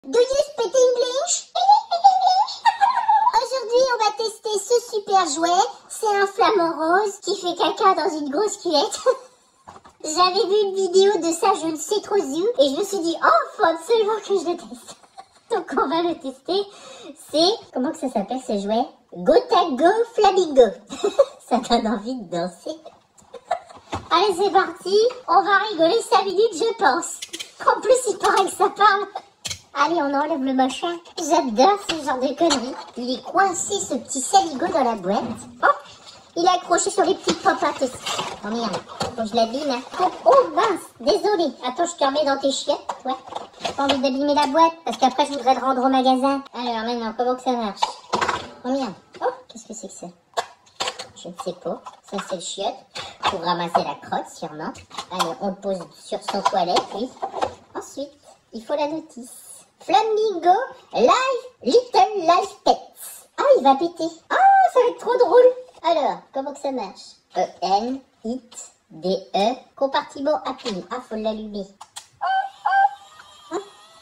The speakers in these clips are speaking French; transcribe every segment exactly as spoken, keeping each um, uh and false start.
Do you speak English? Aujourd'hui, on va tester ce super jouet. C'est un flamant rose qui fait caca dans une grosse cuillette. J'avais vu une vidéo de ça, je ne sais trop où, et je me suis dit, oh, faut absolument que je le teste. Donc on va le tester. C'est, comment que ça s'appelle ce jouet? Gotago Flamingo. Ça donne envie de danser. Allez, c'est parti. On va rigoler cinq minutes, je pense. En plus, il paraît que ça parle. Allez, on enlève le machin. J'adore ce genre de conneries. Il est coincé, ce petit saligo, dans la boîte. Oh, il est accroché sur les petites popotes aussi. Oh merde, faut que je l'abîme. Hein. Oh, oh mince, désolé. Attends, je te remets dans tes chiottes. Ouais. J'ai pas envie d'abîmer la boîte parce qu'après, je voudrais le rendre au magasin. Alors maintenant, comment que ça marche? Oh merde. Oh, qu'est-ce que c'est que ça? Je ne sais pas. Ça, c'est le chiotte. Pour ramasser la crotte, sûrement. Allez, on le pose sur son toilette, puis ensuite, il faut la notice. Flamingo Live Little Life Pets. Ah, il va péter. Ah, ça va être trop drôle. Alors, comment que ça marche? E N, It, D E, compartiment appuyé. Ah, faut l'allumer. Ah.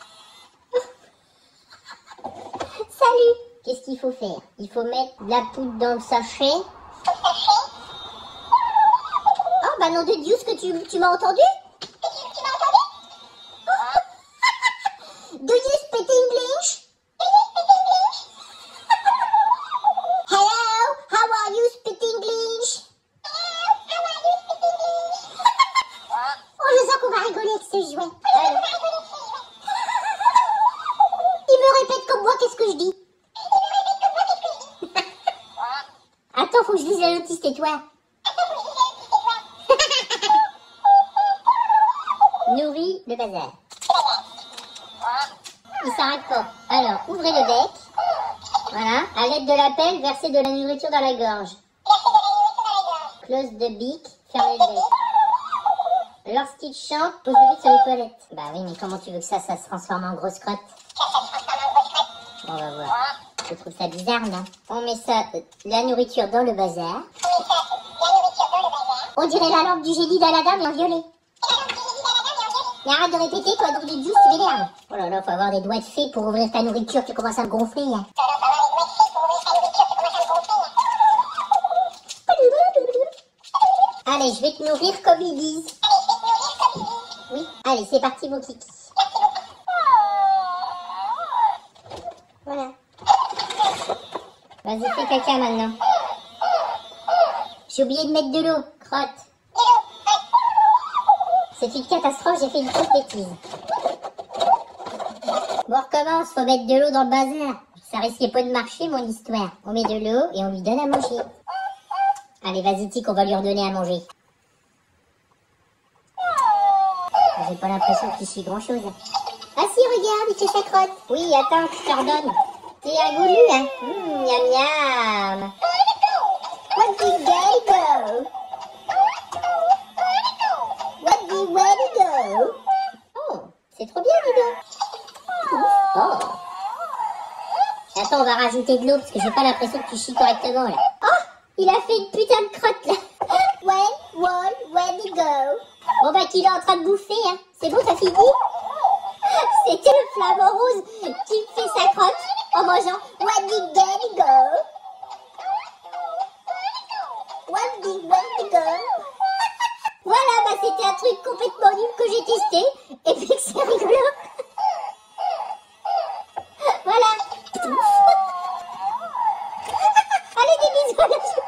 Ah. Salut. Qu'est-ce qu'il faut faire? Il faut mettre de la poudre dans le sachet. Oh, bah non de Dieu, ce que tu, tu m'as entendu? Do you speak English? Hello, how are you speak English? Oh, je sens qu'on va rigoler avec ce jouet. Euh... Il me répète comme moi, qu'est-ce que je dis? Attends, faut que je lise la notice, tais-toi. Nourris le bazar. Il s'arrête pas. Alors, ouvrez le bec. Voilà. À l'aide de la pelle, versez de la nourriture dans la gorge. Close the beak. Fermez le bec. Lorsqu'il chante, pose-le vite sur les toilettes. Bah oui, mais comment tu veux que ça, ça se transforme en grosse crotte? On va voir. Je trouve ça bizarre, non? On met ça, euh, la nourriture dans le bazar. On dirait la lampe du génie d'Aladin, mais en violet. Mais arrête de répéter, toi, donc les juice, tu m'énerves. Oh là là, faut avoir des doigts de fée pour ouvrir ta nourriture, tu commences à me gonfler. Hein. Allez, je vais te nourrir comme ils disent. Oui, allez, c'est parti, vos kikis. Voilà. Vas-y, fais caca maintenant. J'ai oublié de mettre de l'eau, crotte. C'est une catastrophe, j'ai fait une grosse bêtise. Bon, on recommence, faut mettre de l'eau dans le bazar. Ça risquait pas de marcher, mon histoire. On met de l'eau et on lui donne à manger. Allez, vas-y, Tic, on va lui redonner à manger. J'ai pas l'impression qu'il chie grand-chose. Ah si, regarde, il fait sa crotte. Oui, attends, je te redonne. T'es un goulu, hein? Mmh, miam miam. What did they go? What did we go? Oh, c'est trop bien, Ludo. Oh. Attends, on va rajouter de l'eau parce que j'ai pas l'impression que tu chies correctement, là. Oh, il a fait une putain de crotte, là. When, when, when did go? Bon, bah, qu'il est en train de bouffer, hein. C'est bon, t'as fini? C'était le flamant rose qui fait sa crotte en mangeant. What did they go? What did we go? Voilà, bah c'était un truc complètement nul que j'ai testé et puis que c'est rigolo. Voilà. Allez, des bisous.